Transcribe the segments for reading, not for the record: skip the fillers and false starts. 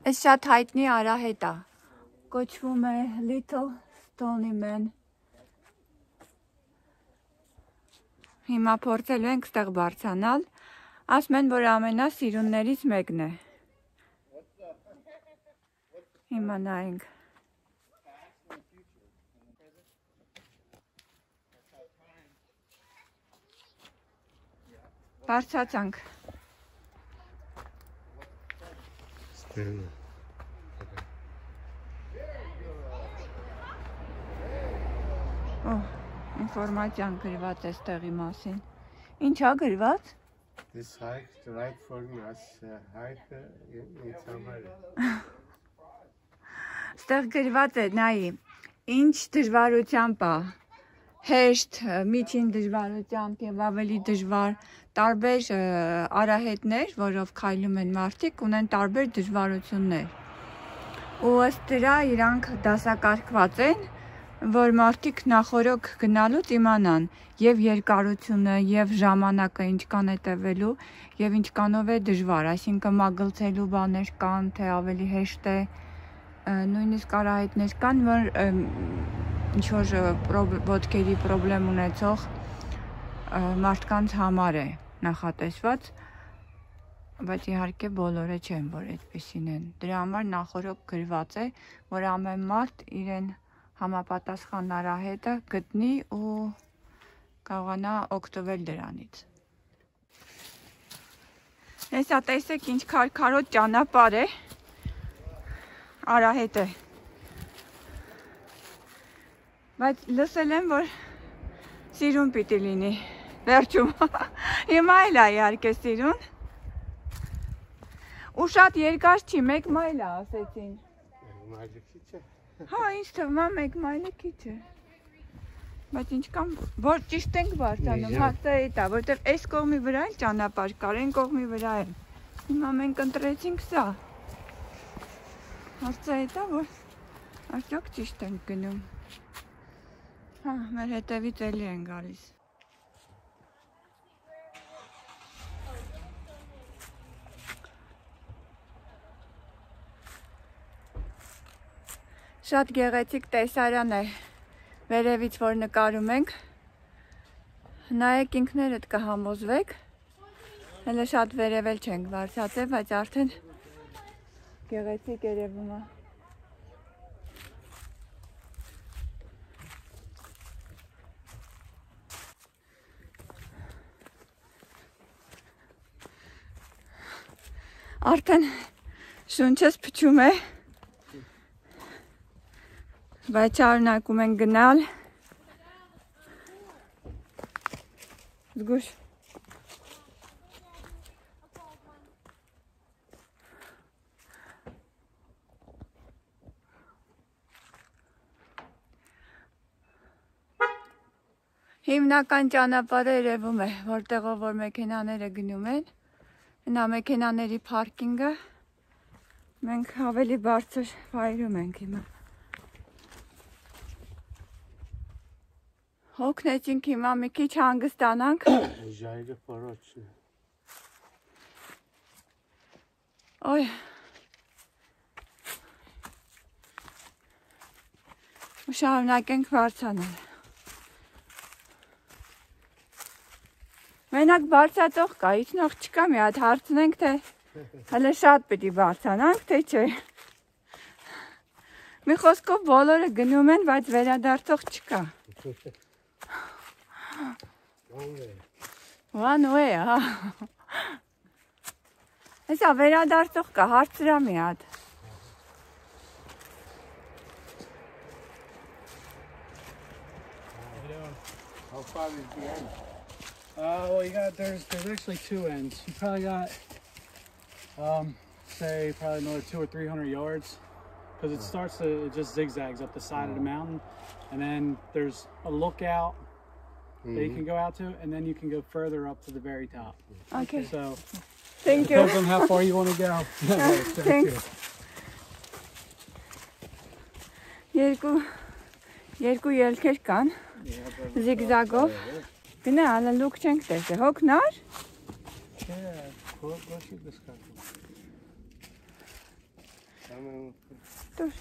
Այս շատ հայտնի արահետ է, կոչվում է Little Stony Man։ Հիմա փորձելու ենք ստեղ բարձրանալ, ասում են, որ ամենասիրուններից մեկն է։ Հիմա նայենք։ Բարձրացանք։ Ինֆորմացիան գրված է ստեղի մասին։ Ինչ է գրված։ This hike, the right foremost hike in summer. Ստեղ գրված է, նայի, ինչ դժվարությամբ է, հեշտ, միջին դժվարությամբ և ավելի դժվար, տարբեր արահետներ, որով քայլում են մարդիկ, ունեն տարբեր դժվարություններ։ Ու ըստ դրա իրանք դասակարգված են, որ մարդիկ նախորոք գնալուց իմանան և երկարությունը, և ժամանակը ինչքան է տևելու, և ինչքանով է դժվար, այսինքն մագլցելու բաներ կան, թե ավելի հեշտ է, նույնիսկ արահետներ կան, որ ինչ-որ ոտքերի պրոբլեմ ունեցող մարդկանց համար է նախատեսված, բայց իհարկե բոլորը չեն, որ այդպիսին են։ Դրա համար նախորոք գրված է, որ ամեն մարդ իրեն համապատասխան արահետը գտնի ու կարողանա օգտվել դրանից։ Հեսա տեսեք ինչ քարքարոտ ճանապարհ է, արահետ է։ Բայց լսել եմ, որ սիրուն պիտի լինի, վերջում, հիմա էլ է իհարկե սիրուն։ Ու շատ երկար չի, 1 մայլ է ասեցին։ Հա, ինձ թվում է 1 մայլը քիչ է։ Բայց ինչքան, որ ճիշտ ենք բարձրանում, հա սա էդ է, որտեվ այս կողմի վրա էլ ճանապարհ կար, այն կողմի վրա էլ։ Հիմա մենք ընտրեցինք սա։ Հարցը էդ է, որ արդյոք ճիշտ ենք գնում։ Հա, մեր հետևից էլի են գալիս։ Շատ գեղեցիկ տեսարան է վերևից, որ նկարում ենք։ Նայեք ինքներդ կհամոզվեք։ Հələ շատ վերևել չենք բարձրացել, բայց արդեն գեղեցիկ երևում է։ Արդեն շունչս փչում է, բայց շարունակում ենք գնալ։ Զգուշ։ Հիմնական ճանապարհը երևում է, որտեղով որ մեքենաները գնում են։ Նա մեքենաների փարքինգը, մենք ավելի բարձր վայրում ենք հիմա։ Հոգնեցինք հիմա մի քիչ հանգստանանք։ Ժայռը փորոջն է։ Ոյ։ Ու շարունակենք բարձրանալ։ Մենակ բարձրացող կա, իջնող չկա, մի հատ հարցնենք, թե հələ շատ պիտի բարձրանանք, թե չէ։ Մի խոսքով բոլորը գնում են, բայց վերադարձող չկա։ One way, հա։ Հեսա վերադարձող կա, հարցրա մի հատ։ How far is the end? Well, there's actually 2 ends. You probably got, say, probably another 200 or 300 yards, because it just zigzags up the side of the mountain, and then there's a lookout that you can go out to, and then you can go further up to the very top. Okay. So, thank you. Depends on how far you want to go. Thanks. Երկու ելքեր կան, զիգզագով, գնա, հալը լուկ չենք տեսել, հոգնար։ Dur.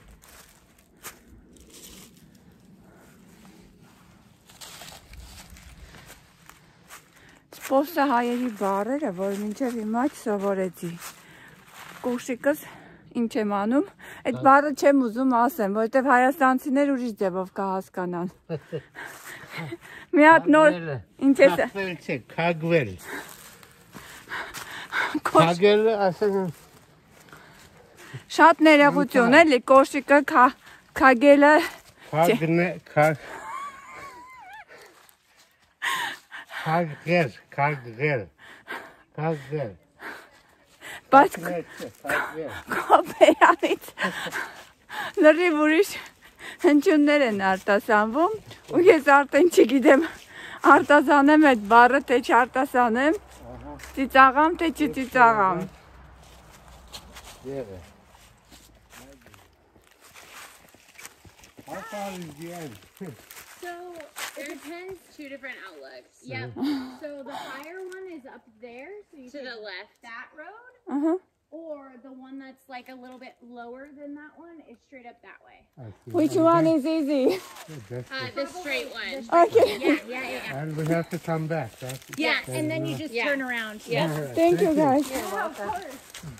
Սպոսը հայերի բառերը, որ մինչև հիմա չսովորեցի։ Կուշիկս ինչ եմ անում, այդ բառը չեմ ուզում ասեմ, որովհետև հայաստանցիներ ուրիշ ձևով կհասկանան։ Մի հատ նոր, ինչ ես։ Քագվել։ Քագել ասեն։ Շատ ներողություն էլի, կոշիկը քագելը։ Քագել։ Բայց կոպերանից լրիվ ուրիշ հնչյուններ են արտասանվում ու ես արդեն չգիտեմ արտասանեմ այդ բառը, թե չարտասանեմ, ծիծաղամ, թե չծիծաղամ։ How far is the end? So it depends, two different outlooks. Yep. So the higher one is up there, so you to the left. That road. Or the one that's like a little bit lower than that one is straight up that way. Which one is easy? The straight one. Okay. Yeah. And we have to come back. Yeah, and then you just turn around. Yeah. Thank you guys. Yeah, of course.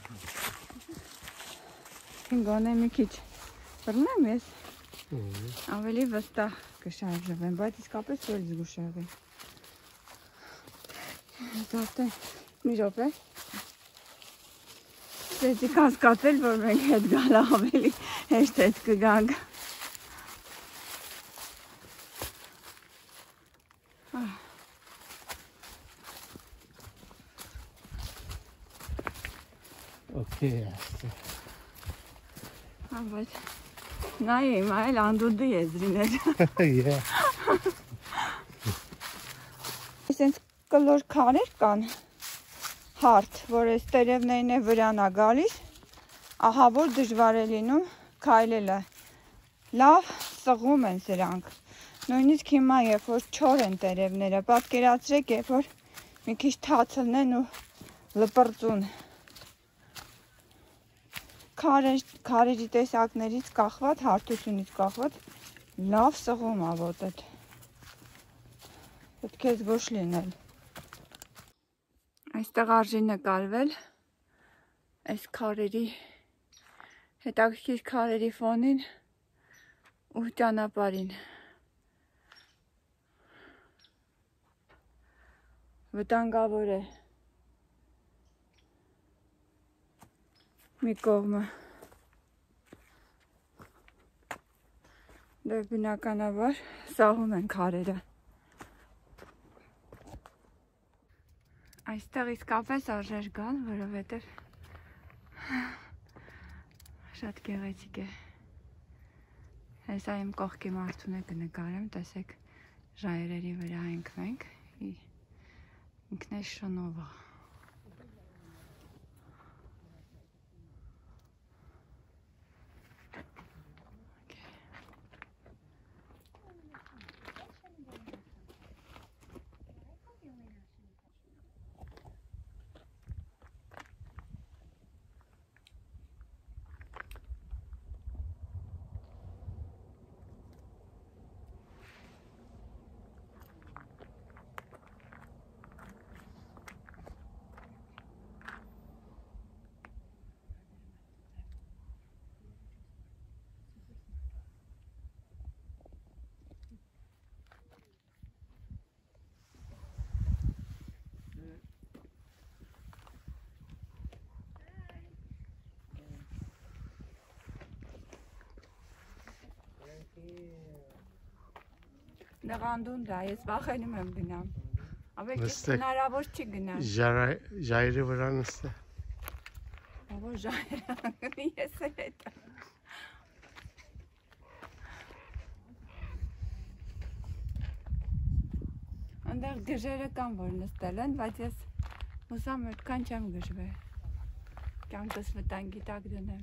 Գոնե մի քիչ բռնեմ ես, ավելի վստահ կշարժվեմ, բայց իսկապես էլ զգուշ եղի։ Ես արդեն մի րոպե ստեցի կասկածել, որ մենք հետ գալը ավելի հեշտ հետ կգանք։ Okay. Բայց նայ իմ այլ անդուդի եզրիներ։ Yeah. Այսենց կլոր քարեր կան, հարթ, որ այս տերևներն է վրանա գալիս, ահա որ դժվար է լինում քայլելը։ Լավ սղում են սրանք։ Նույնիսկ հիմա երբ որ չոր են տերևները, պատկերացրեք, երբ որ մի քիչ թացլնեն ու լպրծուն։ Քարերի տեսակներից կախված, հարթությունից կախված, լավ սղում ա ոտդ։ Պետք է զգուշ լինել։ Այստեղ արժի նկարվել այս քարերի, հետաքրքիր քարերի ֆոնին ու ճանապարհին։ Վտանգավոր է մի կողմը։ Դե բնականաբար սահում են քարերը։ Այստեղ իսկապես արժեր գալ, որովհետև շատ գեղեցիկ է։ Հեսա իմ կողքի մարդուն է կնկարեմ, տեսեք ժայռերի վրա ենք մենք, ինքն է շնովը։ Նեղանդուն դա, ես վախենում եմ գնամ։ Ավելի հնարավոր չի գնալ։ Ժայռի վրա նստե։ Ավոր ժայռը, ես հետ։ Այնտեղ գժերը կան, որ նստել են, բայց ես հուսամ այդքան չեմ գժվել։ Կյանքս վտանգի տակ դնեմ։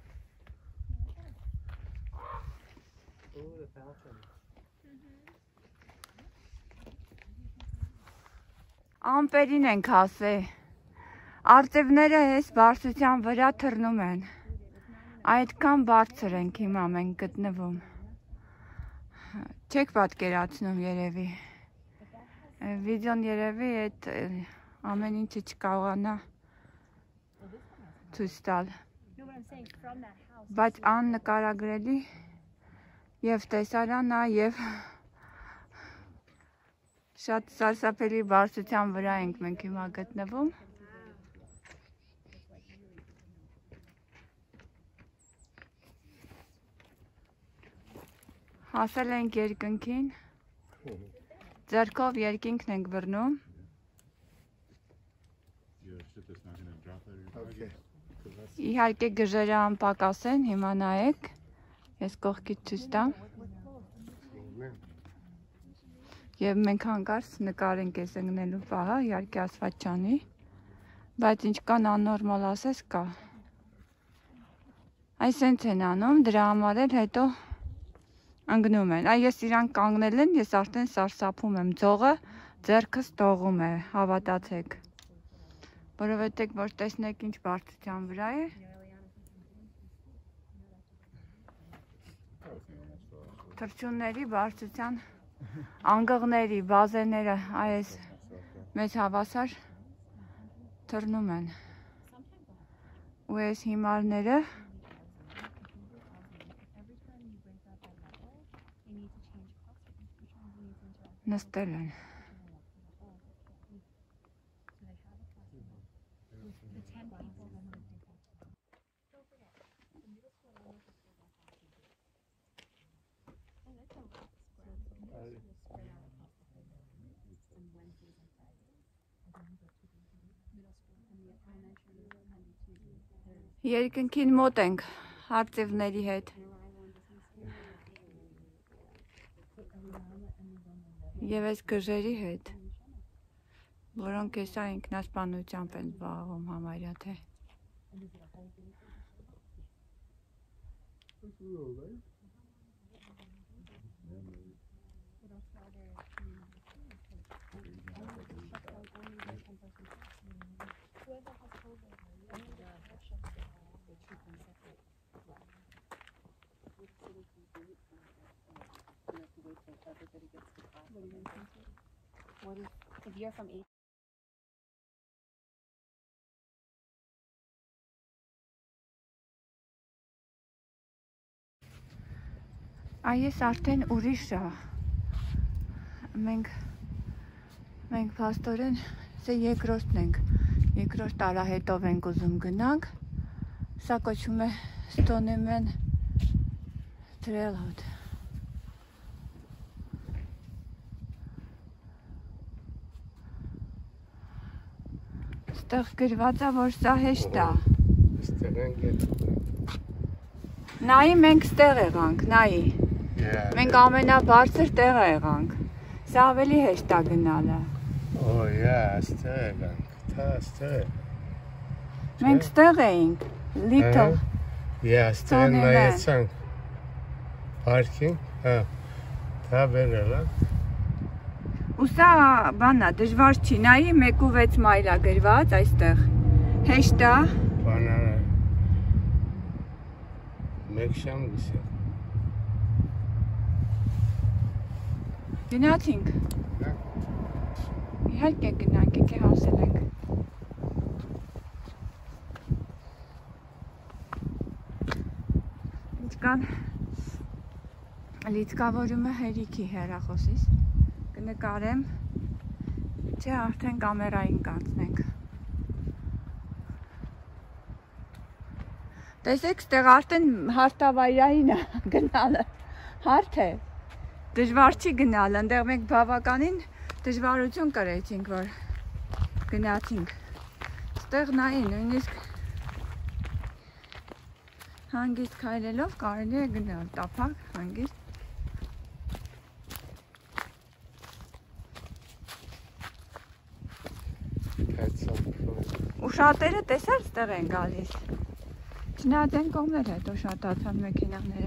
Ամպերին ենք ասե, արտևները ես բարձության վրա թռնում են, Այդքան բարձր ենք հիմա մենք գտնվում։ Չեք պատկերացնում երևի։ Վիդեոն երևի այդ ամեն ինչը չկարողանա ցույց տալ։ Բայց աննկարագրելի եւ տեսարան է եւ շատ սարսափելի բարձրության վրա ենք մենք հիմա գտնվում։ Հասել ենք երկնքին, ձեռքով երկինքն ենք բռնում։ Իհարկե գժերը անպակաս են, հիմա նայեք, ես կողքից ցույց տամ։ Եվ մենք հանկարծ նկարենք ես ընկնելու պահը, իհարկե ասված չանի, բայց ինչքան աննորմալ ասես կա։ Այս հենց են անում, դրա համար էլ հետո ընկնում են։ Այ ես իրանք կանգնել են, ես արդեն սարսափում եմ, ձողը ձեռքս տողում է, հավատացեք։ Որովհետեւ որ տեսնեք ինչ բարձրության վրա է։ Թռչունների բարձրության անգղների, բազեները այս մեծ հավասար թռնում են։ Ու այս հիմարները նստել են։ Երկնքին մոտ ենք արծիվների հետ։ Եվ այս գժերի հետ, որոնք հեսա ինքնասպանությամբ են զբաղվում համարյա թե։ If you're from Այս արդեն ուրիշ է։ Մենք փաստորեն սա երկրորդն ենք։ Երկրորդ տարահետով ենք ուզում գնանք։ Սա կոչվում է Stoneman Trailhead։ Ստեղ գրված է, որ սա հեշտ է։ Նայի մենք ստեղ եղանք, նայի։ Մենք ամենաբարձր տեղը եղանք։ Սա ավելի հեշտ է գնալը։ Oh yeah, ստեղ եղանք, դա ստեղ։ Մենք ստեղ էինք, Little։ Yeah, ստեղ նայեցանք։ Parking, հա։ Դա վերել է։ Ու սա բանա, դժվար չի, նայի 1.6 մայլ է գրված այստեղ։ Հեշտ է։ Բանա։ Մեկ շամ գսե։ Գնացինք։ Իհարկե գնանք, եկե հասել ենք։ Ինչքան լիցքավորումը հերիքի հեռախոսից կնկարեմ, չէ արդեն կամերային կանցնենք։ Տեսեք, ստեղ արդեն հարթավայրային է գնալը, հարթ է, դժվար չի գնալը, ընդեղ մենք բավականին դժվարություն կրեցինք, որ գնացինք։ Ստեղ նայի, նույնիսկ հանգիստ քայլելով կարելի է գնալ, տափակ, հանգիստ։ Ու շատերը տեսար ստեղ են գալիս։ Չնայած են կողմեր հետո շատացան մեքենաները։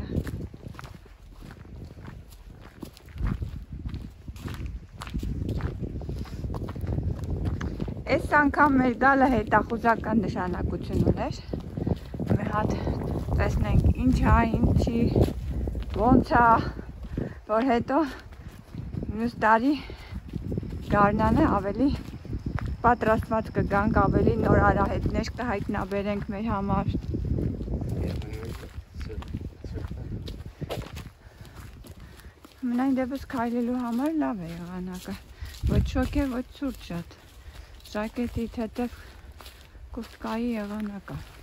Այս անգամ մեր գալը հետախուզական նշանակություն ուներ, Մի հատ տեսնենք ինչ է, ինչի, ոնց է, որ հետո մյուս տարի գարնանը ավելի պատրաստված կգանք, ավելի նոր արահետներ կհայտնաբերենք մեր համար։ Մնայն դեպս քայլելու համար լավ է եղանակը, ոչ շոգ է, ոչ ցուրտ շատ, ժակետից հետև կուրտկայի եղանակ է։